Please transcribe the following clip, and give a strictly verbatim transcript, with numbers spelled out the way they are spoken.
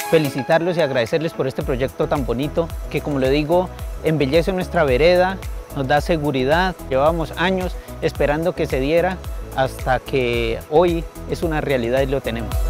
felicitarlos y agradecerles por este proyecto tan bonito que, como le digo, embellece nuestra vereda, nos da seguridad. Llevábamos años esperando que se diera hasta que hoy es una realidad y lo tenemos.